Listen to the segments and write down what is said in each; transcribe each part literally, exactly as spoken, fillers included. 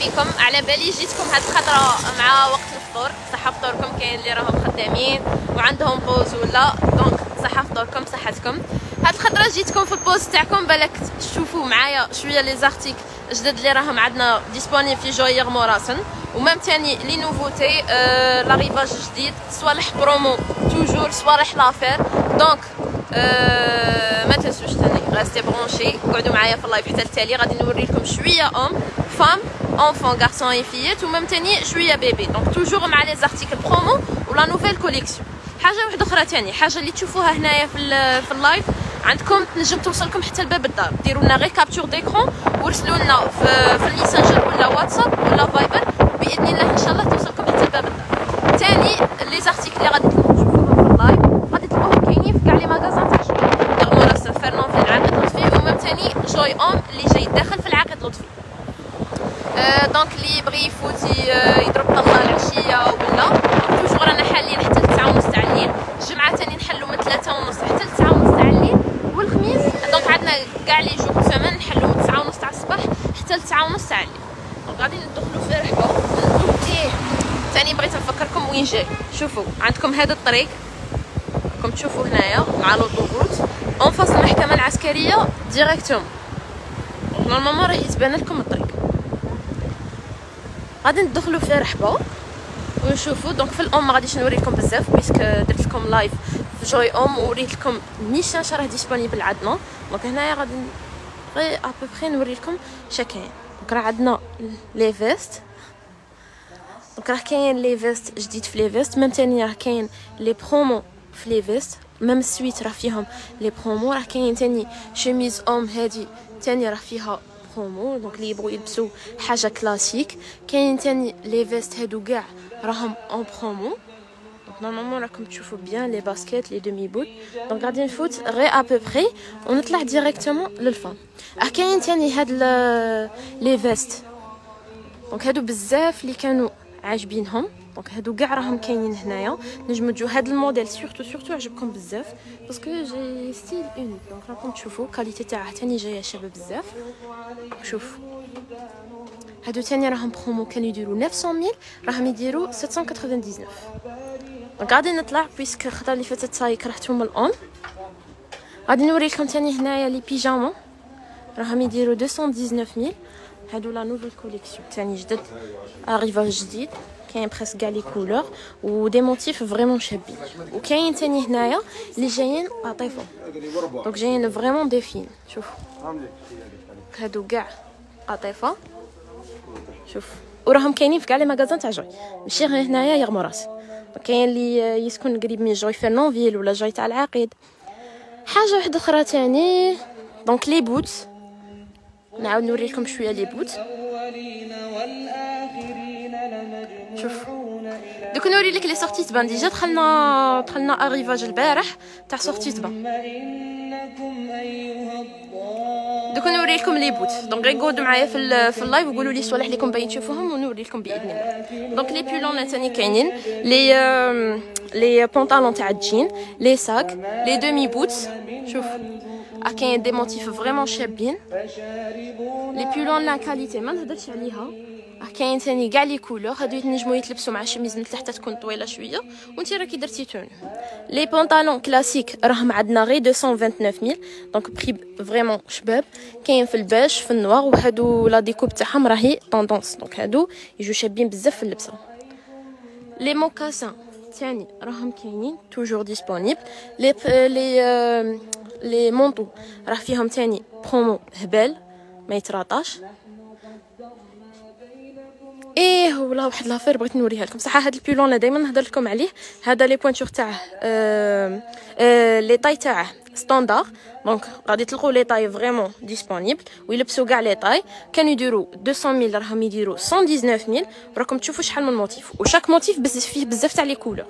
بكم. على بالي جيتكم هاد الخطره مع وقت الفطور، صحه فطوركم. كاين اللي راهم خدامين وعندهم بوز ولا، دونك صحه فطوركم صحتكم. هاد الخطره جيتكم في البوز تاعكم بالك تشوفوا معايا شويه لي زارتيك جدد اللي راهم عندنا ديسپونيبل في جوير مراسن، ومام تاني لي نوفوتي آه لاريفاج جديد، صوالح برومو توجور، صوالح لافير. دونك آه ما تنسوش تاني غاستي برونشي، قعدوا معايا في اللايف حتى التالي. غادي نوري لكم شويه ام فام enfant garçon et fillette ومام تاني شويه بيبي. دونك توجور مع لي زارتيكل برومو ولا نوفيل كوليكسيون. حاجه واحده اخرى تاني، حاجه اللي تشوفوها هنايا في في اللايف عندكم تنجم توصلكم حتى لباب الدار. ديروا لنا غير كابتور ديكرون وارسلوا لنا في, في الميسنجر ولا واتساب ولا فايبر، باذن الله ان شاء الله توصلكم حتى لباب الدار. تاني لي زارتيكل اللي غادي تشوفوهم في اللايف غادي تلقوهم كاينين في كاع لي ماغازان تاع جوي مراسل فرنون في العقد لطفي، ومام تاني جوي اوم اللي جاي داخل في العقد لطفي. أه دونك اللي يبغي يفوت يضرب طله العشيه ولا توجور رانا حالين حتى التسعة ونص تاع الليل. الجمعه تاني نحلو من ثلاثة ونص حتى التسعة ونص تاع الليل، والخميس دونك عندنا كاع لي جوغ سيمين نحلو من تسعة ونص تاع الصباح حتى التسعة ونص تاع الليل. دونك غادي ندخلوا في رحبه. ايه تاني بغيت نفكركم وين جاي. شوفوا عندكم هذا الطريق راكم تشوفوا هنايا مع لوطوغوت اون فاس المحكمه العسكريه ديريكتوم. نورمالمون راح يتبان لكم الطريق. غادي ندخلوا في رحبه ونشوفوا. دونك في الام ما غاديش نوري لكم بزاف بيسك درت لكم لايف في جوي اوم وريت لكم نيشان راه ديسپونيبل عندنا. دونك هنايا غادي غير ابوبخي نوري لكم شكاين. دونك راه عندنا لي فيست، دونك راه كاين لي فيست جديد في لي فيست، ميم تاني راه كاين لي برومو في لي فيست، ميم السويت راه فيهم لي برومو. راه كاين تاني شيميز اوم هادي تاني راه فيها برومو، دونك اللي يبغوا يلبسوا حاجه كلاسيك. كاين تاني لي فيست هادو كاع راهم اون برومو. دونك نورمالمون راكم تشوفوا بيان لي باسكيت لي دومي بوت. دونك غادي نفوت غير ابوبري ونطلع ديريكتومون للفام. اه كاين تاني هاد لي فيست، دونك هادو بزاف اللي كانوا عاجبينهم. دونك هادو كاع راهم كاينين هنايا. نجمو تجو هاد الموديل سورتو سورتو عجبكم بزاف باسكو جي ستيل اونيك. دونك راكم تشوفوا كاليتي تاعها تاني جايه شابه بزاف. شوف هادو تاني راهم برومو كانوا يديروا تسعمية ميل راهم يديروا سبعمية وتسعة وتسعين. دونك غادي نطلع بيسك الخطره اللي فاتت صاي كرهتهم الام. غادي نوري لكم تاني هنايا لي بيجاما راهم يديروا مئتين وتسعطاش ميل. هادو لا نوفل كوليكسيون تاني جدد اريفاج جديد، كاين بريسك كاع لي كولور ودي موتيف فريمون شابين. وكاين تاني هنايا اللي جايين عطيفه، دونك جايين فريمون ديفين. شوفوا هادو كاع قطيفه. شوف وراهم كاينين في كاع لي ماغازان تاع جوي، ماشي غير هنايا يا غمراس. كاين اللي يسكن قريب من جوي فرنونفيل ولا جوي تاع العقيد. حاجه واحده اخرى تاني دونك لي بوت، نعاود نوري لكم شويه لي بوت. شوف دوك نوري لك لي سورتي تبان. ديجا دخلنا دخلنا اريفاج البارح تاع سورتي تبان. دوك نوري لكم لي بوت. دونك غير قعدوا معايا في في اللايف وقولوا لي الصوالح اللي كم باغيين تشوفوهم ونوري لكم باذن الله. دونك لي بولون ثاني كاينين، لي لي بونطالون تاع الجين، لي ساك، لي دومي بوتس. شوف ا كاين دي موتيف فريمون شابين. لي بولون لا كاليتي ما نهضرش عليها. كاين ثاني كاع لي كولور هادو يتنجموا يتلبسوا مع شميز من تحت تكون طويله شويه وانت راكي درتي تون. لي بونطالون كلاسيك راهم عندنا غير مئتين وتسعة وعشرين ميل، دونك بري فريمون شباب. كاين في الباج في النوار، وهادو لا ديكوب تاعهم راهي طوندونس، دونك هادو يجوا شابين بزاف في اللبسه. لي موكاسان ثاني راهم كاينين توجور ديسپونيبل. لي لي لي مونطو راه فيهم ثاني برومو هبال ما يتراطاش. ايه ولا واحد لافير بغيت نوريها لكم صح. هاد البيلون انا دائما نهضر لكم عليه، هذا لي بوينتور تاعه آه آه لي طاي تاعه ستاندار. دونك غادي تلقوا لي طاي فريمون ديسپونيبل ويلبسوا كاع لي طاي. كانوا يديروا مئتين ميل راهم يديروا مئة وتسعطاش ميل. وراكم تشوفوا شحال من موتيف وشاك موتيف بزاف فيه بزاف تاع لي كولور.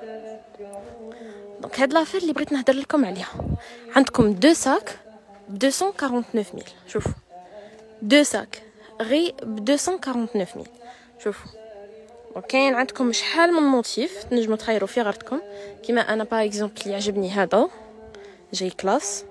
دونك هاد لافير اللي بغيت نهضر لكم عليها. عندكم دو ساك ب مئتين وتسعة وأربعين ميل. شوفوا دو ساك غير ب مئتين وتسعة وأربعين ميل. شوفوا وكاين عندكم شحال من موتيف تنجموا تخيروا في غرتكم. كيما انا باغ اكزومبل اللي عجبني هذا جاي كلاس.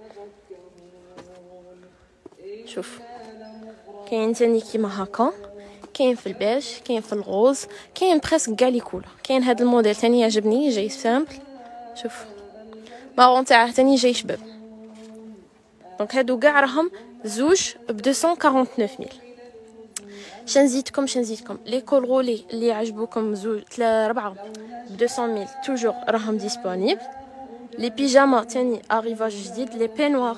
شوف كاين ثاني كيما هكا كاين في البيج، كاين في الغوز، كاين بريسك كاع لي كولور. كاين هذا الموديل تاني يعجبني، جاي سامبل، شوف مارون تاعه تاني جاي شباب. دونك هادو كاع راهم زوج ب مئتين وأربعة وتسعين ألف. شنزيدكم شنزيدكم لي كول غولي اللي عجبوكم زوج ثلاثة ربعة ب مئتين ألف توجور راهم ديسپونيبل. لي بيجاما تاني اريفاج جديد، لي بينوار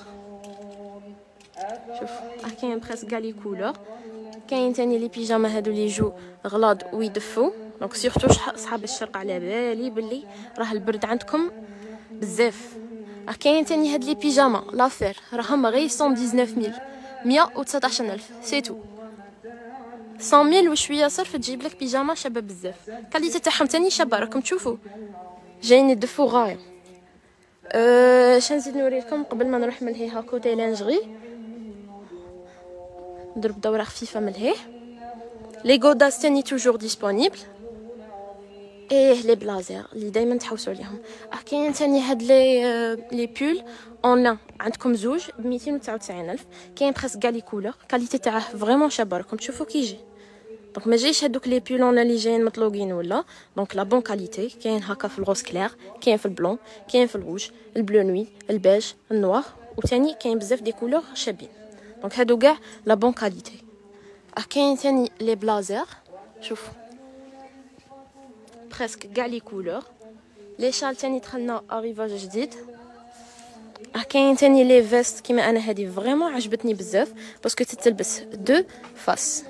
شوف راه كاين بريسك كاع لي كولور. كاين تاني لي بيجاما هادو اللي يجو غلاض ويدفو، دونك سورتو صحاب الشرق على بالي بلي راه البرد عندكم بزاف. راه كاين تاني هاد لي بيجاما لافير راهم غير مية وتسعطاش ألف، مية وتسعطاش ألف سيتو. مية ألف وشويه صرف تجيب لك بيجاما شابه بزاف، كاليتي تاعهم تاني شابه راكم تشوفوا جايين يدفو غايه. أه شنزيد نوريكم قبل ما نروح من لهيها كوتي لانجري، نضرب دوره خفيفه من لهيه. لي غوداس تاني توجور ديسپونيبل. ايه لي بلازير اللي دائما تحوسوا عليهم. اه كاين تاني هاد لي آه لي بول اون لان عندكم زوج ب مئتين وتسعة وتسعين ألف. كاين بريسك كاع لي كولور، كاليتي تاعه فريمون شابه راكم تشوفوا كي يجي. دونك ما جايش هادوك لي بول اون لان اللي جايين مطلوقين ولا، دونك لا بون كاليتي. كاين هكا في الغوز كلير، كاين في البلون، كاين في الروج، البلو نوي، البيج، النوار، وتاني كاين بزاف دي كولور شابين. دونك هادو كاع لا بون كاليتي. اه كاين تاني لي بلازير شوفوا بريسك كاع لي كولور. لي شال تاني دخلنا اريفاج جديد. اه كاين تاني لي فيست كيما انا هذه فريمون عجبتني بزاف باسكو تتلبس دو فاس،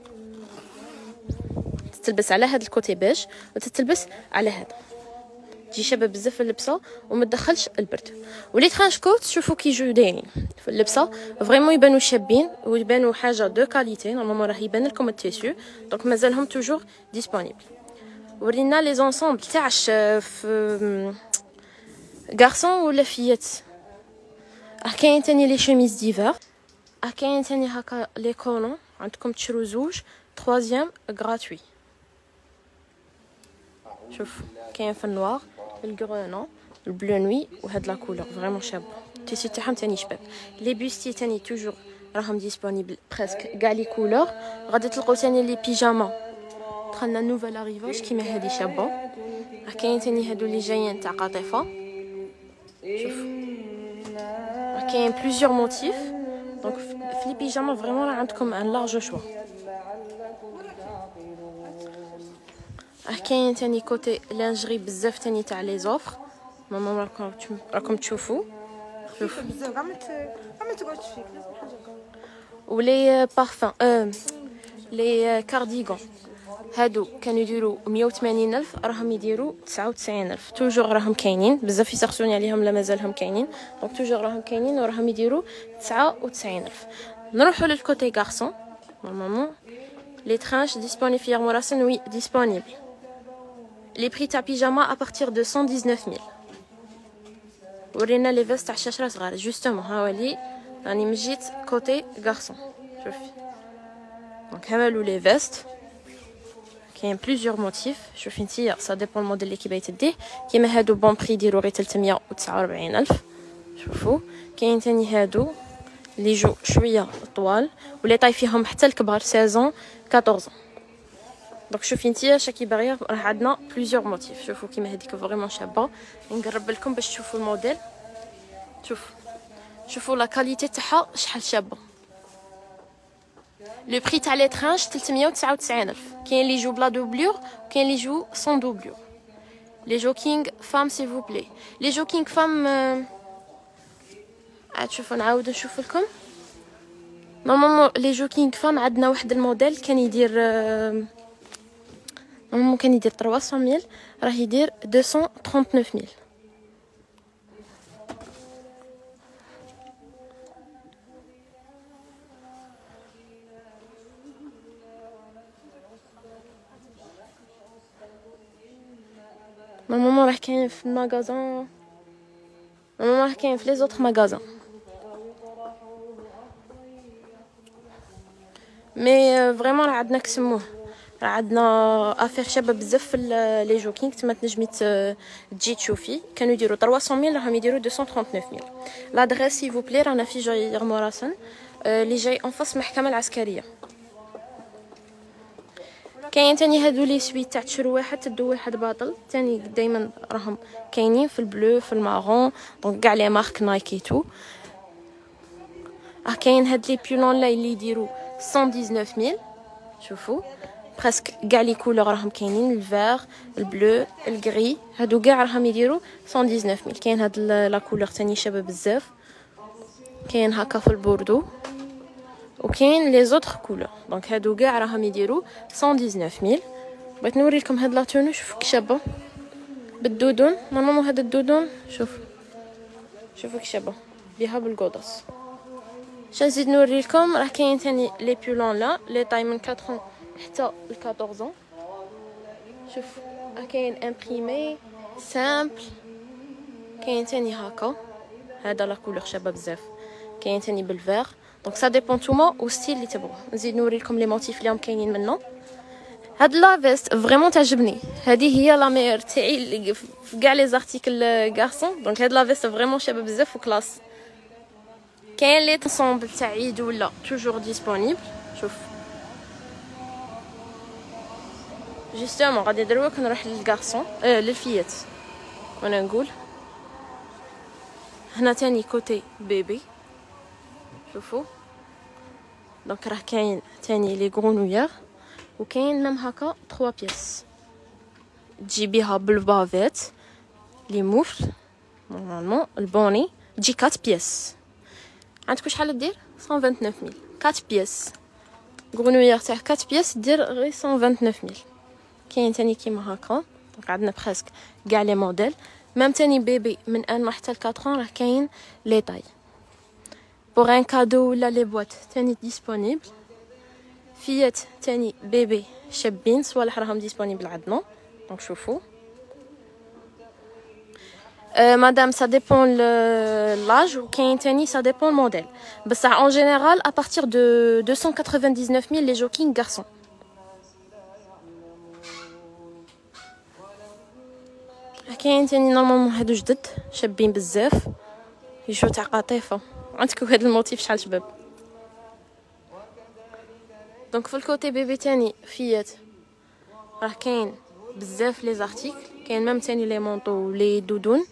تتلبس على هذا الكوتي بيج وتتلبس على هذا، تجي شابه بزاف في اللبسه وما تدخلش البرد. ولي ترانش كوت شوفوا كي جو دايرين في اللبسه فريمون يبانوا شابين ويبانوا حاجه دو كاليتي. نورمالمون راه يبان لكم التيسيو، دونك مازالهم توجور ديسپونيبل. ورينا لي زونسومبل تاع في غارسون ولا فيات. اه كاين تاني لي شوميز ديفر. اه كاين تاني هكا لي كولون، عندكم تشرو زوج تروازيام غراتوي. شوف كاين في النوار، الغرونون، البلو نوي، وهاد لا كولور فريمون شابه. التيسي تاعهم تاني شباب. لي بوستي تاني توجور راهم ديسپونيبل بريسك كاع لي كولور. غادي تلقاو تاني لي بيجاما دخلنا نوفال اريفاج كيما هادي شابه. كاين تاني هادو اللي جايين تاع قطيفه شوف، كاين بليزيور موتيف. دونك في لي بيجاما فريمون راه عندكم ان لارج شوا. كاين تاني كوتي لانجري بزاف تاني تاع لي زوفر. ماما راكم راكم تشوفوا شوف بزاف كاع ما تقعدش فيك لازم حاجه. ولي بارفان اه لي كارديغون هادو كانوا يديروا مية وثمانين ألف راهم يديروا تسعة وتسعين ألف. توجور راهم كاينين بزاف يسقسوني عليهم لا مازالهم كاينين، دونك توجور راهم كاينين وراهم يديروا تسعة وتسعين ألف. نروحوا للكوتي غارسون. نورمالمون لي ترانش ديسپونيبل في مراسن وي ديسپونيبل. لي بري تاع بيجاما ا بارتير دو مية وتسعطاش ألف. ورينا لي فيست تاع الشاشره صغار جوستومون ها ولي راني مجيت كوتي غارسون. شوفي دونك هامالو لي فيست كاين بليزيور موتيف. شوفي نتيا سا ديبون الموديل اللي كيبغي تديه. كيما هادو بون بري يديروا غير ثلاثمية وتسعة وأربعين ألف. شوفوا كاين تاني هادو اللي يجوا شويه طوال ولي طاي فيهم حتى الكبار سيزون أربعطاش. دونك شوفي نتيا شاكي باغيه راه عندنا بليزيور موتيف. شوفوا كيما هذيك فريمون شابه. نقرب لكم باش تشوفوا الموديل. شوف شوفوا لا كاليتي تاعها شحال شابه. لو بري تاع لي ترانش ثلاثمية وتسعة وتسعين ألف. كاين اللي يجوا بلا دوبلور وكاين اللي يجوا سون دوبلور. لي جوكينغ فام سي فو بلي. لي جوكينغ فام عاد شوفوا نعاود نشوف لكم. نورمالمون لي جوكينغ فام عندنا واحد الموديل كان يدير نورمالمون كان يدير ثلاثمية ألف راه يدير مئتين وثلاثة وثلاثين ألف. نورمالمون راه كاين في المغازان، نورمالمون راه كاين في لي زوطخ مغازان، مي فريمون راه عندنا كسموه. راه عندنا افير شابه بزاف في لي جوكينغ تما تنجمي تجي تشوفي. كانوا يديروا ثلاثمية ألف راهم يديروا مئتين وثلاثة وثلاثين ألف. لادريس سي فو بلي رانا في جاي مراسن اللي جاي اون فاس محكمه العسكريه. كاين تاني هادو لي سويت تاع تشرو واحد تدو واحد باطل تاني دائما راهم كاينين في البلو في المارون دونك كاع لي مارك نايكي تو. اه كاين هاد لي بيولون لا اللي يديروا مية وتسعطاش ميل. شوفوا برسك كاع لي كولور راهم كاينين الفير البلو الغري هادو كاع راهم يديروا مية وتسعطاش ميل. كاين هاد لا كولور تاني شابه بزاف كاين هكا في البوردو وكاين لي زوطخ كولور دونك هادو كاع راهم يديروا مية وتسعطاش ميل. بغيت نوريلكم هاد لا تونو شوفوا كي شابه بالدودون نورمالمون هاد الدودون شوف شوفوا كي شابه بها بالقوطاس. باش نزيد نوريلكم راه كاين ثاني لي بيولون لا لي طاي من أربعة حتى ل أربعطاش. شوف راه كاين امبريمي سامبل كاين ثاني هكا هذا لا كولور شابه بزاف كاين ثاني بالفير دونك سا ديبون نتوما و ستيل اللي تبغوا. نزيد نوريلكم لي موتيف اللي كاينين منه. هاد لا فيست فريمون تعجبني هذه هي لا ميور تاعي اللي في كاع لي زارتيكل غارسون دونك هاد لا فيست فريمون شابه بزاف وكلاس. كاين لي طونسومبل تاع عيد ولا توجور ديسپونيبل. شوف جوستومون غادي دروك نروح للغارسون اه للفيات وانا نقول هنا تاني كوتي بيبي. شوفوا دونك راه كاين تاني لي غرونويير وكاين ميم هكا ثلاثة بياس تجي بها بالبافيت لي موفل نورمالمون البوني تجي أربعة بياس. عندكم شحال دير مية وتسعة وعشرين ميل أربعة بياس غرونويير تاع أربعة بياس دير غير مية وعشرين ميل. كاين تاني كيما هكا دونك عندنا بريسك كاع لي موديل ميم تاني بيبي من ان حتى ل أربعة راه كاين لي طاي بوغ ان كادو ولا لي بواط تاني ديسپونيبل. فيات تاني بيبي شابين صوالح راهم ديسپونيبل عندنا دونك شوفوا أه مادام سا ديبون لاج وكاين تاني سا ديبون الموديل بصح اون جينيرال ا بارتير دو ميتين وتسعة وثمانين ميل لي جوكين غارسون. كاين تاني نورمالمون هادو جدد شابين بزاف يجو تاع قطيفه. عندكم هاد الموتيف شحال شباب. دونك في الكوتي بيبي تاني فيات راه كاين بزاف لي زارتيكل كاين ميم تاني لي مونطو ولي دودون.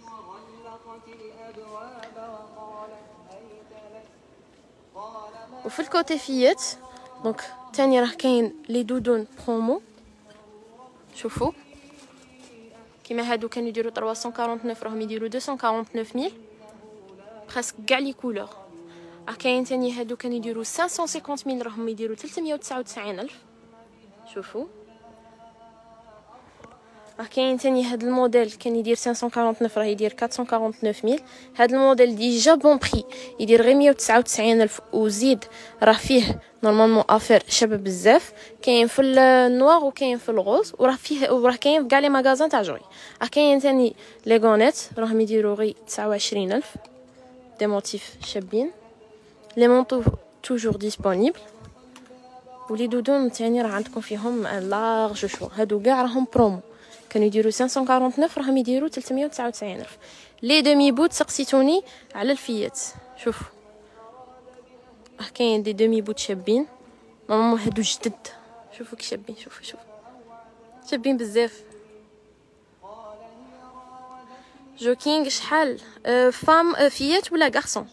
وفي الكوتي فيات دونك تاني راه كاين لي دودون برومو. شوفوا كيما هادو كانوا يديروا ميتين وتسعة وأربعين راهم يديروا ميتين وتسعة وأربعين ميل بريسك كاع لي كولور. راه كاين تاني هادو كانوا يديروا خمسمية وخمسين ميل راهم يديروا ثلاثمية وتسعة وتسعين الف. شوفوا راه كاين تاني هاد الموديل كان يدير خمسمية وأربعين راه يدير أربعمية وتسعة وأربعين ميل. هاد الموديل ديجا بون بري يدير غير مية وتسعة وتسعين الف وزيد راه فيه نورمالمون افير شابه بزاف. كاين في النوار وكاين في الغوز وراه فيه وراه كاين في كاع لي ماغازان تاع جوي. راه كاين تاني لي غونيت راهم يديروا غير تسعة وعشرين الف دي موتيف شابين. لي مونطو توجور ديسپونيبل ولي دودون تاني راه عندكم فيهم لارج شو. هادو كاع راهم برومو كانوا يديروا خمسمية وتسعة وأربعين راهم يديروا ثلاثمية وتسعة وتسعين الف. لي دومي بوت سقسيتوني على الفيات. شوفوا راه كاين دي دومي بوت شابين نورمالمون هادو جدد. شوفوا كي شابين شوفوا شوفوا شابين بزاف. جوكينغ شحال أه فام أه فيات ولا غارسون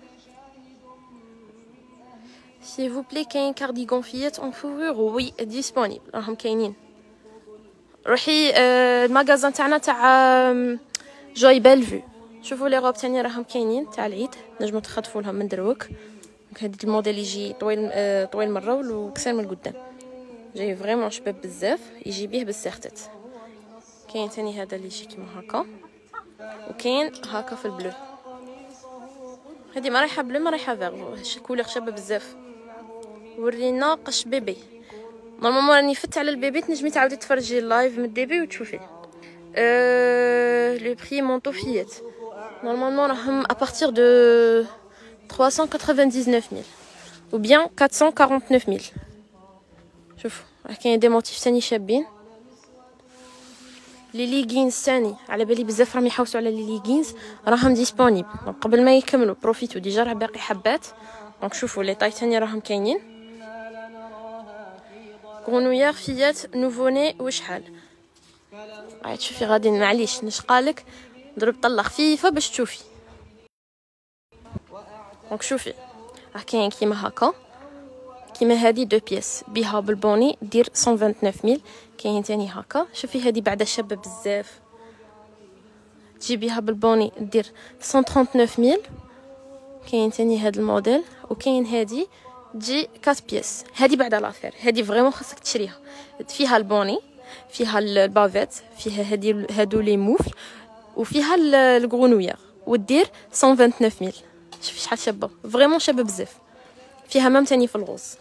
s'il vous plaît. كاين كارديغون فيات اون فورور وي ديسپونيبل راهم كاينين. روحي أه المغازان تاعنا تاع جوي بيلفو. شوفوا لي روب تاني راهم كاينين تاع العيد نجمو تخطفوا لهم من دروك. هذا الموديل يجي طويل أه طويل من الرول وكسر من القدام جاي فريمون شباب بزاف يجي بيه بالسيرتات. كاين تاني هذا اللي يجي كيما هكا وكاين هكا في البلو. هذه ما رايحه بلو ما رايحه فيغ كولور شابه بزاف. ورينا قش بيبي نورمالمون راني فت على البيبي تنجمي تعاودي تفرجي اللايف من الديبي وتشوفي أه... لو بري مونطو فيات نورمالمون راهم ابارتير دو ثلاثمية وتسعة وتسعين ميل ou bien أربعمية وأربعة وأربعين ميل. شوفوا راه كاين دي موتيف ثاني شابين. لي ليغينز ثاني على بالي بزاف راهم يحوسوا على لي ليغينز راهم ديسپونيبل دونك قبل ما يكملوا بروفيتو ديجا راه باقي حبات. دونك شوفوا لي طاي ثاني راهم كاينين غونويير فيات نوفوني وشحال. عاد شوفي غادي معليش نشقالك ضرب طله خفيفه باش تشوفي. دونك شوفي راه كاين كيما هكا، كيما هادي دو بياس بيها بالبوني دير مية وتسعة وتسعين ميل. كاين تاني هكا، شوفي هادي بعدا شابه بزاف، تجي بيها بالبوني دير مية وتسعة وثلاثين ميل. كاين تاني هاد الموديل، وكاين هادي تجي أربعة بياس. هادي بعدا لافير، هادي فريمون خاصك تشريها، فيها البوني، فيها البافيت، فيها هادي هادو لي موفل، وفيها الغرونوير، ودير مية وثمانية وعشرين ميل. شوفي شحال شابه، فريمون شابه بزاف. فيها مام تاني في الغوز.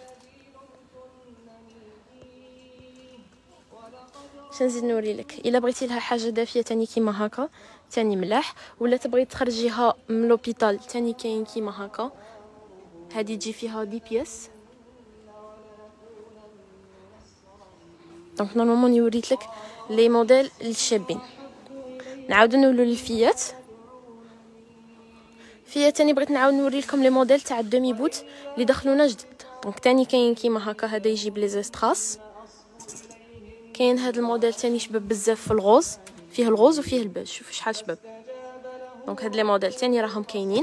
شنزيد نوريلك الا بغيتي لها حاجه دافيه تاني كيما هكا تاني ملاح، ولا تبغي تخرجيها من لوبيتال تاني كاين كيما هكا. هادي تجي فيها دي بياس. دونك نورمالمون يوريت لك لي موديل الشابين. نعاودو نولو للفيات. فيات تاني بغيت نعاود نوري لكم لي موديل تاع الدومي بوت اللي دخلونا جدد. دونك تاني كاين كيما هكا، هذا يجيب لي زيستراس. كاين هذا الموديل تاني شباب بزاف في الغوز، فيه الغوز وفيه البيج، شوفوا شحال شباب. دونك هاد لي موديل تاني راهم كاينين.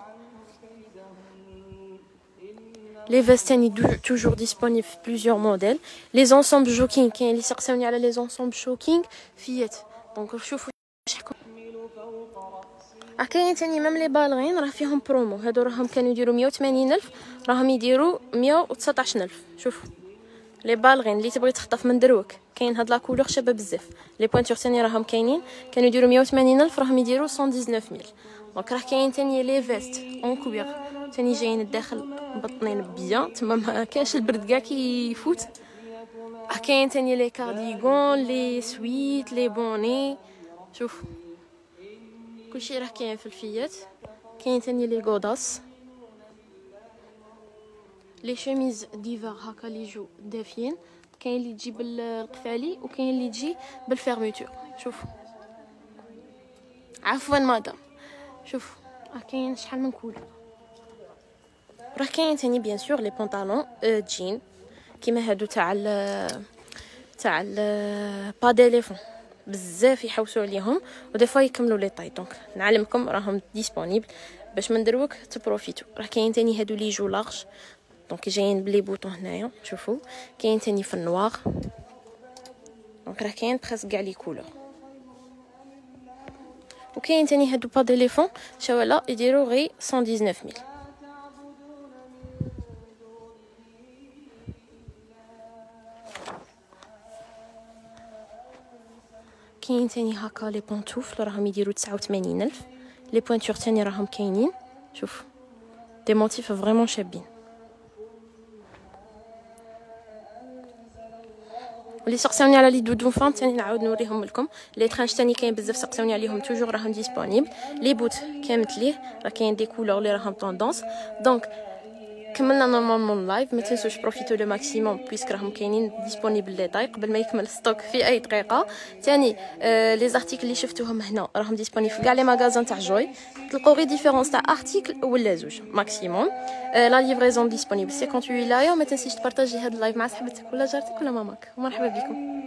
لي فيست تاني توجور ديسپونيبل في بليزيور موديل. لي زونسومبل جوكينغ كاين اللي سقساوني على لي زونسومبل شوكينغ فيات. دونك شوفوا شحال راه كاين تاني ميم لي بالغين راه فيهم برومو. هادو راهم كانوا يديروا مية وثمانين ألف، راهم يديروا مية وتسعطاش ألف. شوفوا لي بالغين اللي تبغي تخطف من دروك، كاين هاد لا كولور شابه بزاف. لي بوينتور تاني راهم كاينين، كانوا يديروا مية وثمانين ألف، راهم يديروا مية وتسعطاش ميل. دونك راه كاين تاني لي فيست اون كوير تاني جايين الداخل مبطنين بيان، تما ما كاش البرد كاع كيفوت. راه كاين تاني لي كارديغون، لي سويت، لي بوني. شوف كلشي راه كاين في الفيات. كاين تاني لي غوداس، لي شوميز ديفار هكا اللي يجو دافيين. كاين اللي تجي بالقفالي وكاين اللي تجي بالفيرميتور. شوفوا عفوا مدام، شوفوا راه كاين شحال من كولور. راه كاين تاني بيان سور لي بونطالون جين كيما هادو تاع ال تاع ال با ديليفون بزاف يحوسوا عليهم، ودي فوا يكملوا لي طاي. دونك نعلمكم راهم ديسپونيبل باش من دروك تبروفيتو. راه كاين تاني هادو لي جو لارج، دونك جايين بلي بوطون هنايا. شوفوا كاين تاني في النوار. دونك راه كاين بريسك كاع لي كولور. وكاين تاني هادو با ديليفون شوالا يديروا غير مية وتسعطاش ميل. كاين تاني هكا لي بونطوفل راهم يديروا تسعة وثمانين ألف. لي بوينتور تاني راهم كاينين. شوف دي موتيف فريمون شابين. واللي سقساوني على لي دودون فام تاني نعاود نوريهم لكم. لي ترانش تاني كاين بزاف سقساوني عليهم، توجور راهم ديسپونيبل. لي بوت كامل ليه راه كاين دي كولور اللي راهم طوندونس. دونك كملنا نورمالمون لايف. ما تنسوش بروفيتو لو ماكسيموم بويسك راهم كاينين ديسپونيبل لي طاي قبل ما يكمل ستوك في اي دقيقه. ثاني آه لي زارتيكل اللي شفتوهم هنا راهم ديسپونيبل في كاع لي ماغازان تاع جوي. تلقاو غير ديفيرونس تاع ارتيكل ولا زوج ماكسيموم. آه لا ليفريزون ديسپونيبل ثمانية وثمانين لايا. ما تنسيش تبارطاجي هذا اللايف مع صاحبتك ولا جارتك ولا ماماك. ومرحبا بكم.